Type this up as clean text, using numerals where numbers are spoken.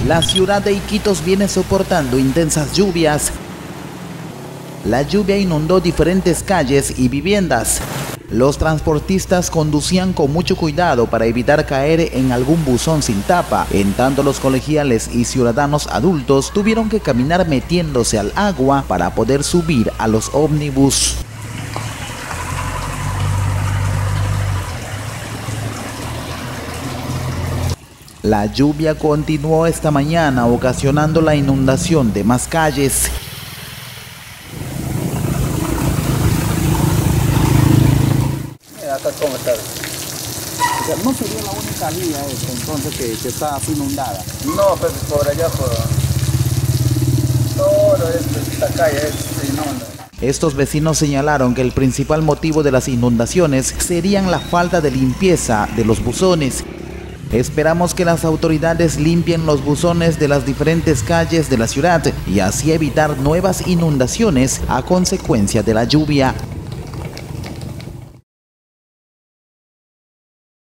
La ciudad de Iquitos viene soportando intensas lluvias. La lluvia inundó diferentes calles y viviendas. Los transportistas conducían con mucho cuidado para evitar caer en algún buzón sin tapa. En tanto, los colegiales y ciudadanos adultos tuvieron que caminar metiéndose al agua para poder subir a los ómnibus. La lluvia continuó esta mañana, ocasionando la inundación de más calles. Acá cómo está. O sea, no sería la única vía entonces que está inundada. No, pero por allá todo esta calle se inunda. Estos vecinos señalaron que el principal motivo de las inundaciones serían la falta de limpieza de los buzones. Esperamos que las autoridades limpien los buzones de las diferentes calles de la ciudad y así evitar nuevas inundaciones a consecuencia de la lluvia.